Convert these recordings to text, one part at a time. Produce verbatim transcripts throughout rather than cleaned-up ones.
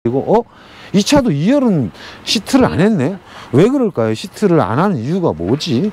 그리고 어? 이 차도 이 열은 시트를 안 했네. 왜 그럴까요? 시트를 안 하는 이유가 뭐지?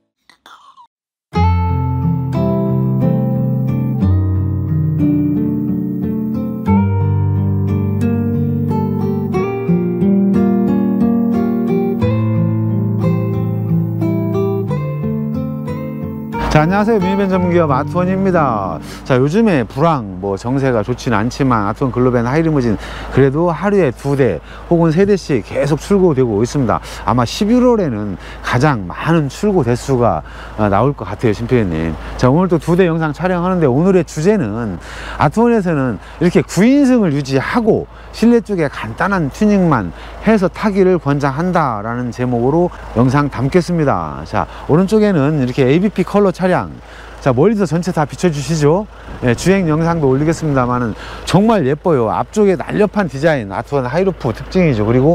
자, 안녕하세요. 미니밴 전문기업 아트원입니다. 자, 요즘에 불황, 뭐 정세가 좋지는 않지만 아트원 글로벤 하이리무진 그래도 하루에 두 대 혹은 세 대씩 계속 출고되고 있습니다. 아마 십일월에는 가장 많은 출고 대수가 나올 것 같아요, 심표님. 자, 오늘 또 두 대 영상 촬영하는데 오늘의 주제는 아트원에서는 이렇게 구인승을 유지하고 실내 쪽에 간단한 튜닝만 해서 타기를 권장한다라는 제목으로 영상 담겠습니다. 자, 오른쪽에는 이렇게 에이비피 컬러 차량, 자, 멀리서 전체 다 비춰주시죠. 예, 주행 영상도 올리겠습니다만은 정말 예뻐요. 앞쪽에 날렵한 디자인, 아트원 하이루프 특징이죠. 그리고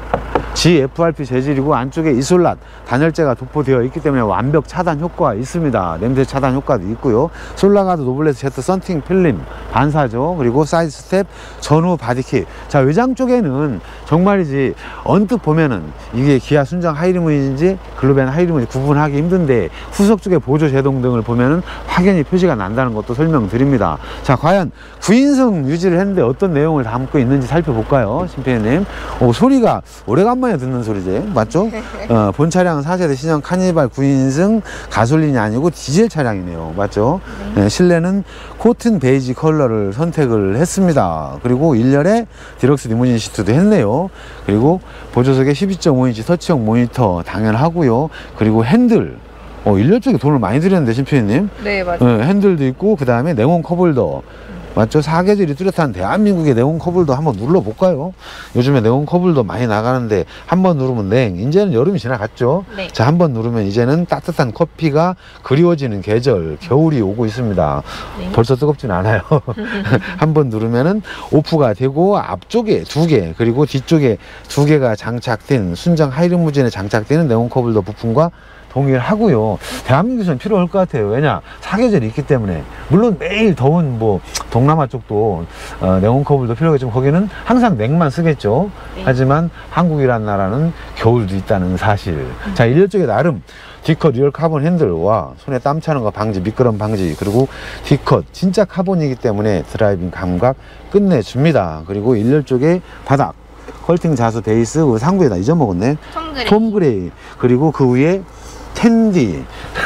지에프알피 재질이고 안쪽에 이솔랏 단열재가 도포되어 있기 때문에 완벽 차단 효과가 있습니다. 냄새 차단 효과도 있고요. 솔라가드 노블레스 제트 썬팅 필름 반사죠. 그리고 사이드 스텝 전후 바디킷. 자, 외장 쪽에는 정말이지 언뜻 보면은 이게 기아 순정 하이리무진인지 글로벤 하이리무진 구분하기 힘든데 후속 쪽에 보조 제동 등을 보면은 확연히 표시가 난다는 것도 설명드립니다. 자, 과연 구인승 유지를 했는데 어떤 내용을 담고 있는지 살펴볼까요, 심표님? 오, 소리가 오래간만에 듣는 소리지, 맞죠? 어, 본 차량은 사 세대 신형 카니발 구인승 가솔린이 아니고 디젤 차량이네요, 맞죠? 네, 실내는 코튼 베이지 컬러를 선택을 했습니다. 그리고 일 열에 디럭스 리무진 시트도 했네요. 그리고 보조석에 십이 점 오 인치 터치형 모니터 당연하고요. 그리고 핸들, 어, 일 열 쪽에 돈을 많이 들였는데, 심표님. 네, 맞아요. 네, 핸들도 있고 그 다음에 네온 컵홀더, 맞죠? 사계절이 뚜렷한 대한민국의 네온 컵홀더 한번 눌러볼까요? 요즘에 네온 컵홀더 많이 나가는데 한번 누르면 냉, 이제는 여름이 지나갔죠? 네. 자, 한번 누르면 이제는 따뜻한 커피가 그리워지는 계절, 겨울이 오고 있습니다. 네. 벌써 뜨겁진 않아요. 한번 누르면은 오프가 되고 앞쪽에 두 개, 그리고 뒤쪽에 두 개가 장착된 순정 하이리무진에 장착되는 네온 컵홀더 부품과 동일하고요. 대한민국에서는 필요할 것 같아요. 왜냐, 사계절이 있기 때문에. 물론 매일 더운 뭐 동남아 쪽도 어, 네온 컵홀더 필요하겠지만 거기는 항상 냉만 쓰겠죠. 네. 하지만 한국이란 나라는 겨울도 있다는 사실. 음. 자, 일 열 쪽에 나름 D컷 리얼 카본 핸들과 손에 땀 차는 거 방지, 미끄럼 방지, 그리고 D컷 진짜 카본이기 때문에 드라이빙 감각 끝내줍니다. 그리고 일 열 쪽에 바닥 컬팅 자수 베이스, 상부에다 잊어먹었네. 톰 그레이. 톰 그레이. 그리고 그 위에 텐디.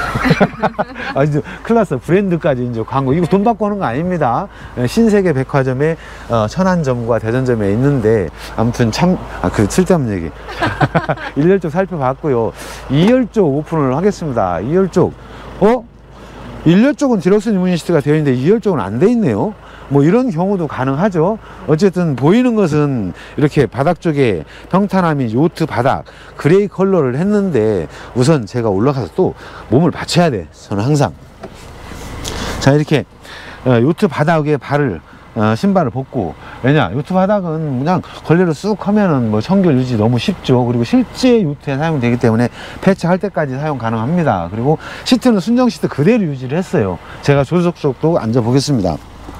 아, 이제 큰일 났어. 브랜드까지 이제 광고. 이거 돈 받고 하는 거 아닙니다. 신세계 백화점에 어, 천안점과 대전점에 있는데, 아무튼 참, 아, 그 쓸데없는 얘기. 일 열 쪽 살펴봤고요. 이 열 쪽 오픈을 하겠습니다. 이 열 쪽. 어? 일 열 쪽은 디럭스 리무진 시트가 되어 있는데 이 열 쪽은 안 돼 있네요. 뭐 이런 경우도 가능하죠. 어쨌든 보이는 것은 이렇게 바닥 쪽에 평탄함이 요트 바닥 그레이 컬러를 했는데, 우선 제가 올라가서 또 몸을 받쳐야 돼. 저는 항상. 자, 이렇게 요트 바닥에 발을 어, 신발을 벗고, 왜냐, 요트 바닥은 그냥 걸레로 쑥 하면은 뭐 청결 유지 너무 쉽죠. 그리고 실제 요트에 사용되기 때문에 폐차할 때까지 사용 가능합니다. 그리고 시트는 순정 시트 그대로 유지를 했어요. 제가 조수석 쪽도 앉아 보겠습니다.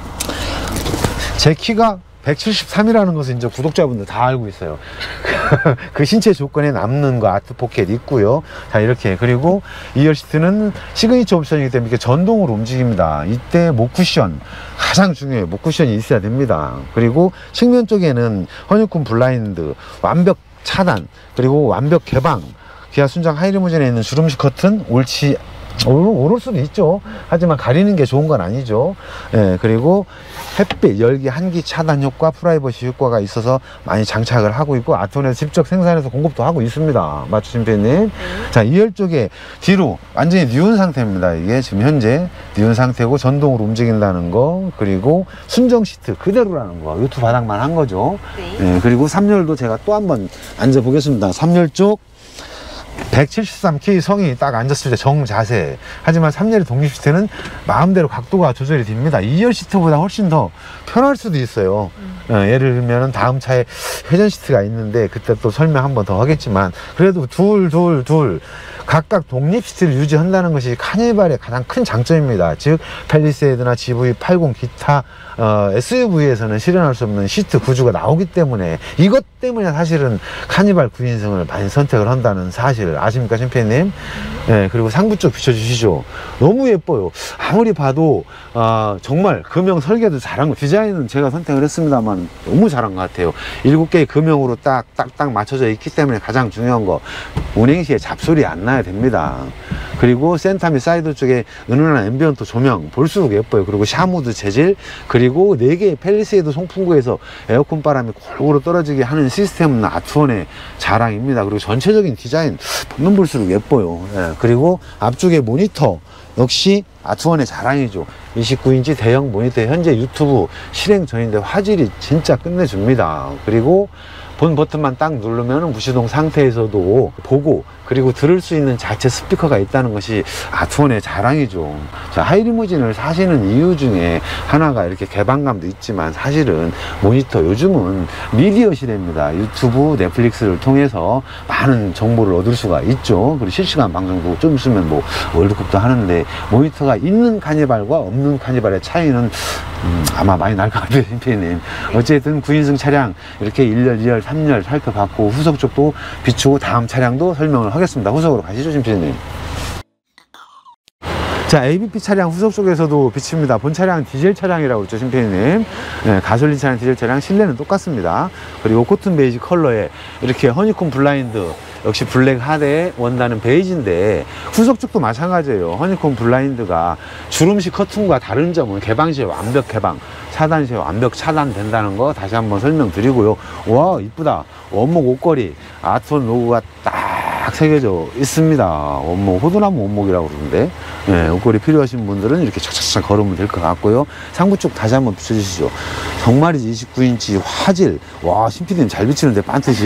제 키가 백칠십삼이라는 것을 이제 구독자분들 다 알고 있어요. 그 신체 조건에 남는 거 아트 포켓 있고요. 자, 이렇게. 그리고 이 열 시트는 시그니처 옵션이기 때문에 이렇게 전동으로 움직입니다. 이때 목 쿠션 가장 중요해요. 목 쿠션이 있어야 됩니다. 그리고 측면 쪽에는 허니콤 블라인드, 완벽 차단, 그리고 완벽 개방. 기아 순정 하이리무진에 있는 주름식 커튼 옳지 오를 수도 있죠. 하지만 가리는 게 좋은 건 아니죠. 예, 그리고 햇빛, 열기, 한기 차단 효과, 프라이버시 효과가 있어서 많이 장착을 하고 있고, 아트원에서 직접 생산해서 공급도 하고 있습니다. 맞죠, 심표님? 네. 자, 이 열 쪽에 뒤로 완전히 뉴온 상태입니다. 이게 지금 현재 뉴온 상태고 전동으로 움직인다는 거, 그리고 순정 시트 그대로라는 거, 요트 바닥만 한 거죠. 네. 예, 그리고 삼 열도 제가 또 한번 앉아 보겠습니다. 삼 열 쪽 백칠십삼 케이 성이 딱 앉았을 때 정자세. 하지만 삼 열의 독립 시트는 마음대로 각도가 조절이 됩니다. 이 열 시트보다 훨씬 더 편할 수도 있어요. 음. 어, 예를 들면 다음 차에 회전 시트가 있는데 그때 또 설명 한 번 더 하겠지만, 그래도 둘 둘 둘 각각 독립 시트를 유지한다는 것이 카니발의 가장 큰 장점입니다. 즉 팰리세이드나 지브이 팔십 기타 어, 에스유브이에서는 실현할 수 없는 시트 구조가 나오기 때문에, 이것 때문에 사실은 카니발 구 인승을 많이 선택을 한다는 사실 아십니까, 심피디님? 네, 그리고 상부 쪽 비춰주시죠. 너무 예뻐요. 아무리 봐도 어, 정말 금형 설계도 잘한 거, 디자인은 제가 선택을 했습니다만 너무 잘한 것 같아요. 일곱 개의 금형으로 딱 딱딱 맞춰져 있기 때문에 가장 중요한 거, 운행 시에 잡소리 안 나야 됩니다. 그리고 센터 및 사이드 쪽에 은은한 앰비언트 조명 볼수록 예뻐요. 그리고 샤무드 재질, 그리고 네 개의 팰리세이드 송풍구에서 에어컨 바람이 골고루 떨어지게 하는 시스템은 아트원의 자랑입니다. 그리고 전체적인 디자인 보면 볼수록 예뻐요. 예, 그리고 앞쪽에 모니터 역시 아트원의 자랑이죠. 이십구 인치 대형 모니터, 현재 유튜브 실행 중인데 화질이 진짜 끝내줍니다. 그리고 본 버튼만 딱 누르면 무시동 상태에서도 보고, 그리고 들을 수 있는 자체 스피커가 있다는 것이 아트원의 자랑이죠. 자, 하이리무진을 사시는 이유 중에 하나가 이렇게 개방감도 있지만, 사실은 모니터 요즘은 미디어 시대입니다. 유튜브, 넷플릭스를 통해서 많은 정보를 얻을 수가 있죠. 그리고 실시간 방송도 좀 있으면 뭐 월드컵도 하는데, 모니터가 있는 카니발과 없는 카니발의 차이는 음, 아마 많이 날 것 같아요, 심피디님. 어쨌든 구 인승 차량 이렇게 일 열, 이 열, 삼 열 살펴봤고, 후속 쪽도 비추고 다음 차량도 설명을 하겠습니다. 후속으로 가시죠, 심피디님. 자, 에이비피 차량 후속 쪽에서도 비칩니다. 본 차량은 디젤 차량이라고 그랬죠, 심피디님. 네, 가솔린 차량, 디젤 차량 실내는 똑같습니다. 그리고 코튼 베이지 컬러에 이렇게 허니콤 블라인드, 역시 블랙 하드의 원단은 베이지인데, 후속 쪽도 마찬가지예요. 허니콤 블라인드가 주름식 커튼과 다른 점은 개방 시에 완벽 개방, 차단 시에 완벽 차단된다는 거 다시 한번 설명드리고요. 와, 이쁘다. 원목 옷걸이 아트원 로고가 딱 새겨져 있습니다. 원목, 호두나무 원목이라고 그러는데, 네, 옷걸이 필요하신 분들은 이렇게 착착착 걸으면 될 것 같고요. 상부 쪽 다시 한번 비춰주시죠. 정말이지 이십구 인치 화질. 와, 심피디님 잘 비치는데, 반트시.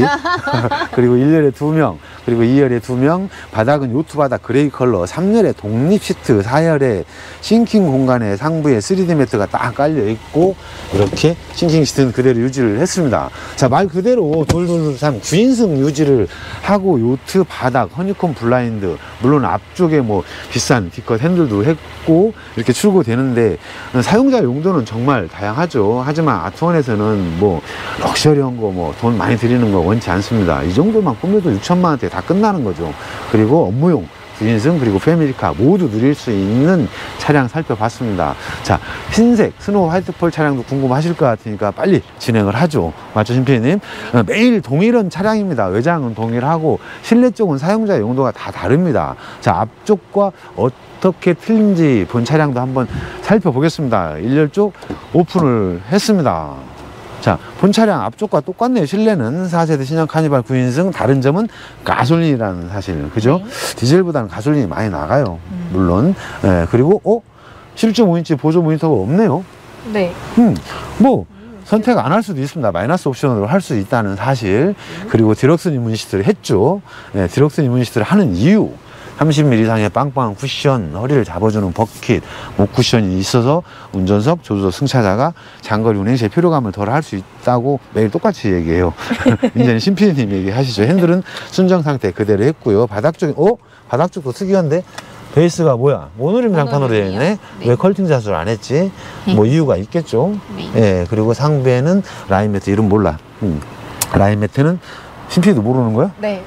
그리고 일 열에 두 명, 그리고 이 열에 두 명, 바닥은 요트 바닥 그레이 컬러, 삼 열에 독립 시트, 사 열에 싱킹 공간에 상부에 쓰리디 매트가 딱 깔려 있고, 이렇게 싱킹 시트는 그대로 유지를 했습니다. 자, 말 그대로 돌돌돌 구 인승 유지를 하고, 요트 바닥, 허니콤 블라인드, 물론 앞쪽에 뭐 비싼 디컷 핸들도 했고 이렇게 출고되는데, 사용자 용도는 정말 다양하죠. 하지만 아트원에서는 뭐 럭셔리한 거, 뭐 돈 많이 들이는 거 원치 않습니다. 이 정도만 꾸며도 육천만 원대 다 끝나는 거죠. 그리고 업무용 구 인승 그리고 패밀리카 모두 누릴 수 있는 차량 살펴봤습니다. 자, 흰색 스노우 화이트펄 차량도 궁금하실 것 같으니까 빨리 진행을 하죠. 맞죠, 심피디님? 매일 동일한 차량입니다. 외장은 동일하고 실내 쪽은 사용자 용도가 다 다릅니다. 자, 앞쪽과 어떻게 틀린지 본 차량도 한번 살펴보겠습니다. 일 열 쪽 오픈을 했습니다. 자, 본 차량 앞쪽과 똑같네요. 실내는 사 세대 신형 카니발 구 인승, 다른 점은 가솔린이라는 사실, 그죠? 네. 디젤보다는 가솔린이 많이 나가요. 음. 물론. 예, 그리고 어? 칠 점 오 인치 보조 모니터가 없네요. 네. 음, 뭐 선택 안 할 수도 있습니다. 마이너스 옵션으로 할 수 있다는 사실. 음. 그리고 디럭스 니문 시트를 했죠. 예, 디럭스 니문 시트를 하는 이유. 삼십 밀리미터 이상의 빵빵한 쿠션, 허리를 잡아주는 버킷, 목 쿠션이 있어서 운전석, 조수석 승차자가 장거리 운행 시에 피로감을 덜 할 수 있다고 매일 똑같이 얘기해요. 이제는 심피디님 얘기하시죠. 핸들은 순정 상태 그대로 했고요. 바닥 쪽에, 어? 바닥 쪽도 특이한데? 베이스가 뭐야? 모노림 장판으로 되어 있네? 네. 왜 컬팅 자수를 안 했지? 네. 뭐 이유가 있겠죠? 네. 예, 그리고 상부에는 라인 매트, 이름 몰라. 음. 라인 매트는 심피디도 모르는 거야? 네.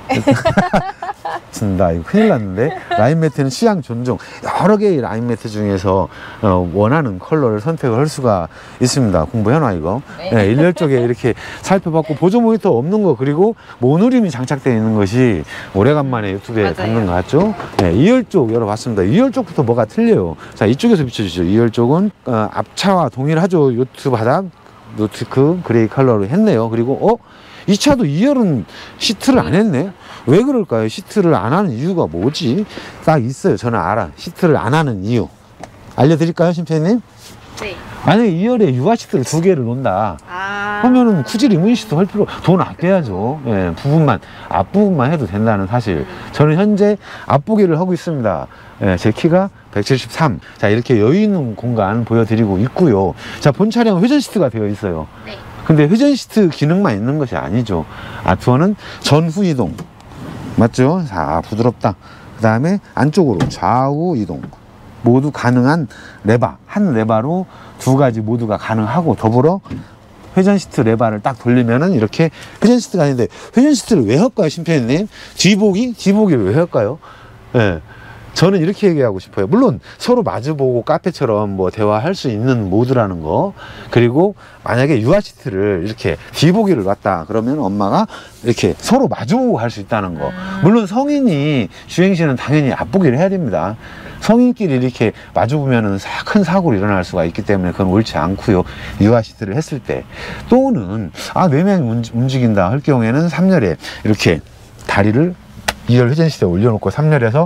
나 이거 큰일 났는데. 라인 매트는 취향 존중, 여러 개의 라인 매트 중에서 어, 원하는 컬러를 선택을 할 수가 있습니다. 공부해놔 이거. 네. 네, 일 열 쪽에 이렇게 살펴봤고, 보조 모니터 없는 거, 그리고 모노림이 장착되어 있는 것이 오래간만에 유튜브에 담는 것 같죠. 네, 이 열 쪽 열어봤습니다. 이 열 쪽부터 뭐가 틀려요. 자, 이쪽에서 비춰주시죠. 이 열 쪽은 어, 앞차와 동일하죠. 요트 바닥 노티크 그레이 컬러로 했네요. 그리고 어? 이 차도 이 열은 시트를 안 했네. 왜 그럴까요? 시트를 안 하는 이유가 뭐지? 딱 있어요. 저는 알아. 시트를 안 하는 이유. 알려드릴까요, 심피디님? 네. 만약에 이 열에 유아 시트를 두 개를 놓는다 아. 하면은 굳이 리무진 시트 할 필요, 돈 아껴야죠. 예, 부분만, 앞부분만 해도 된다는 사실. 저는 현재 앞보기를 하고 있습니다. 예, 제 키가 백칠십삼. 자, 이렇게 여유 있는 공간 보여드리고 있고요. 자, 본 차량은 회전 시트가 되어 있어요. 네. 근데 회전 시트 기능만 있는 것이 아니죠. 아트원은 전후 이동. 맞죠? 자, 부드럽다. 그 다음에 안쪽으로 좌우 이동. 모두 가능한 레바. 한 레바로 두 가지 모두가 가능하고, 더불어 회전 시트 레바를 딱 돌리면은 이렇게, 회전 시트가 아닌데 회전 시트를 왜 할까요, 심표님? 뒤보기? 뒤보기를 왜 할까요? 예. 저는 이렇게 얘기하고 싶어요. 물론 서로 마주보고 카페처럼 뭐 대화할 수 있는 모드라는 거, 그리고 만약에 유아 시트를 이렇게 뒤보기를 놨다 그러면 엄마가 이렇게 서로 마주보고 할 수 있다는 거. 물론 성인이 주행시는 당연히 앞보기를 해야 됩니다. 성인끼리 이렇게 마주보면은 큰 사고로 일어날 수가 있기 때문에 그건 옳지 않고요. 유아 시트를 했을 때, 또는 아 네 명이 움직인다 할 경우에는 삼 열에 이렇게 다리를 이 열 회전 시트에 올려놓고 삼 열에서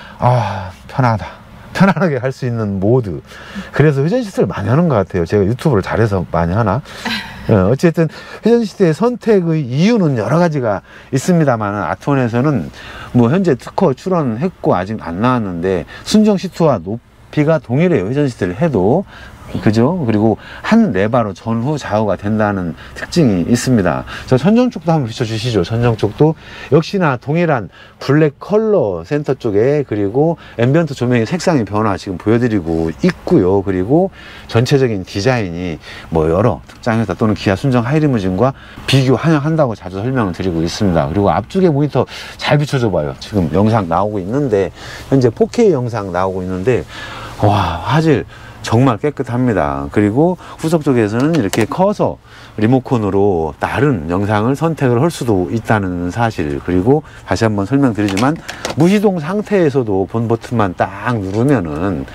아 편하다, 편안하게 할 수 있는 모드. 그래서 회전 시트를 많이 하는 것 같아요. 제가 유튜브를 잘해서 많이 하나? 어쨌든 회전 시트의 선택의 이유는 여러 가지가 있습니다만, 아트원에서는 뭐 현재 특허 출원했고 아직 안 나왔는데 순정 시트와 높이가 동일해요. 회전 시트를 해도. 그죠? 그리고 한 레바로 전후 좌우가 된다는 특징이 있습니다. 저 천정 쪽도 한번 비춰주시죠. 천정 쪽도 역시나 동일한 블랙 컬러 센터 쪽에, 그리고 앰비언트 조명의 색상의 변화 지금 보여드리고 있고요. 그리고 전체적인 디자인이 뭐 여러 특장회사 또는 기아 순정 하이리무진과 비교 환영한다고 자주 설명을 드리고 있습니다. 그리고 앞쪽에 모니터 잘 비춰줘 봐요. 지금 영상 나오고 있는데, 현재 포케이 영상 나오고 있는데, 와, 화질 정말 깨끗합니다. 그리고 후석 쪽에서는 이렇게 커서 리모컨으로 다른 영상을 선택을 할 수도 있다는 사실, 그리고 다시 한번 설명드리지만 무시동 상태에서도 본 버튼만 딱 누르면은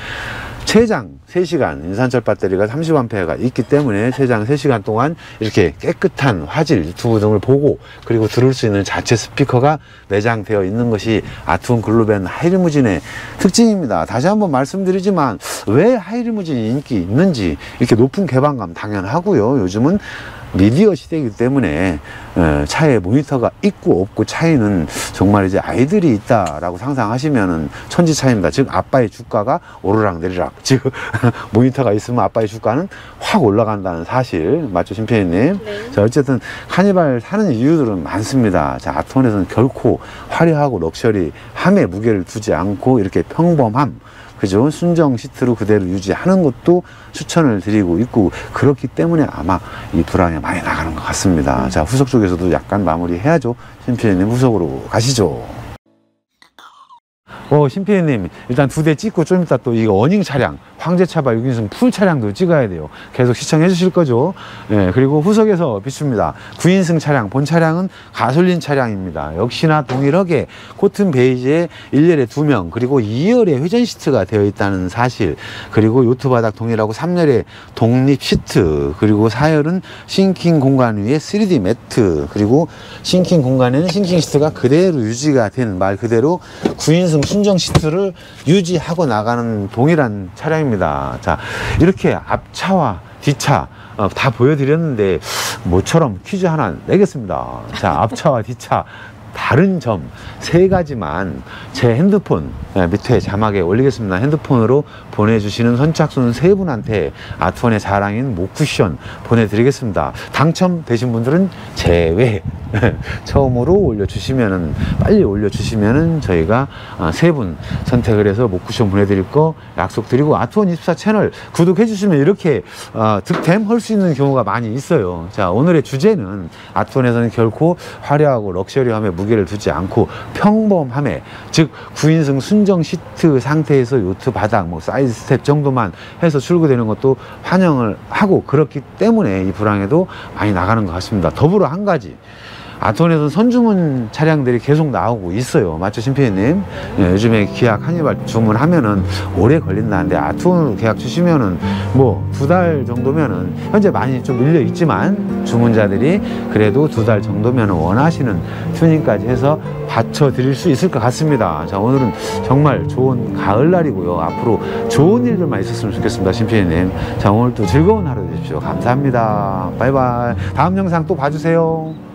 최장 세 시간, 인산철 배터리가 삼십 암페어가 있기 때문에 최장 세 시간 동안 이렇게 깨끗한 화질 유튜브 등을 보고, 그리고 들을 수 있는 자체 스피커가 내장되어 있는 것이 아트원 글로벤 하이리무진의 특징입니다. 다시 한번 말씀드리지만 왜 하이리무진이 인기 있는지, 이렇게 높은 개방감 당연하고요. 요즘은 미디어 시대이기 때문에 차에 모니터가 있고 없고 차이는 정말 이제 아이들이 있다라고 상상하시면은 천지 차이입니다. 즉 아빠의 주가가 오르락 내리락. 즉 모니터가 있으면 아빠의 주가는 확 올라간다는 사실 맞죠, 심표님? 네. 자, 어쨌든 카니발 사는 이유들은 많습니다. 자, 아트원에서는 결코 화려하고 럭셔리함에 무게를 두지 않고 이렇게 평범함, 그죠? 순정 시트로 그대로 유지하는 것도 추천을 드리고 있고, 그렇기 때문에 아마 이 불황에 많이 나가는 것 같습니다. 음. 자, 후석 쪽에서도 약간 마무리 해야죠. 심피디님 후석으로 가시죠. 어, 심피디님 일단 두 대 찍고 좀 이따 또 이거 어닝 차량, 황제차바 육 인승 풀 차량도 찍어야 돼요. 계속 시청해 주실 거죠. 네, 그리고 후석에서 비춥니다. 구 인승 차량, 본 차량은 가솔린 차량입니다. 역시나 동일하게 코튼 베이지에 일 열에 두 명, 그리고 이 열에 회전 시트가 되어 있다는 사실, 그리고 요트 바닥 동일하고 삼 열에 독립 시트, 그리고 사 열은 싱킹 공간 위에 쓰리디 매트, 그리고 싱킹 공간에는 싱킹 시트가 그대로 유지가 된 말 그대로 구 인승 순정 시트를 유지하고 나가는 동일한 차량입니다. 자, 이렇게 앞차와 뒷차 어, 다 보여드렸는데 모처럼 퀴즈 하나 내겠습니다. 자, 앞차와 뒷차 다른 점 세 가지만 제 핸드폰 밑에 자막에 올리겠습니다. 핸드폰으로 보내주시는 선착순 세 분한테 아트원의 자랑인 목쿠션 보내드리겠습니다. 당첨되신 분들은 제외. 처음으로 올려주시면은, 빨리 올려주시면은 저희가 세 분 선택을 해서 목쿠션 보내드릴 거 약속드리고, 아트원 이십사 채널 구독해주시면 이렇게 어, 득템 할 수 있는 경우가 많이 있어요. 자, 오늘의 주제는 아트원에서는 결코 화려하고 럭셔리함에 무게를 두지 않고 평범함에, 즉 구 인승 순정 시트 상태에서 요트 바닥 뭐 사이드 스텝 정도만 해서 출고되는 것도 환영을 하고, 그렇기 때문에 이 불황에도 많이 나가는 것 같습니다. 더불어 한 가지, 아트원에서는 선주문 차량들이 계속 나오고 있어요. 맞죠, 심피디님? 예, 요즘에 기약 한일발 주문하면은 오래 걸린다는데 아트원으로 계약 주시면은 뭐 두 달 정도면은 현재 많이 좀 밀려 있지만 주문자들이 그래도 두 달 정도면은 원하시는 튜닝까지 해서 받쳐 드릴 수 있을 것 같습니다. 자, 오늘은 정말 좋은 가을날이고요. 앞으로 좋은 일들만 있었으면 좋겠습니다, 심피디님. 자, 오늘 또 즐거운 하루 되십시오. 감사합니다. 바이바이. 다음 영상 또 봐주세요.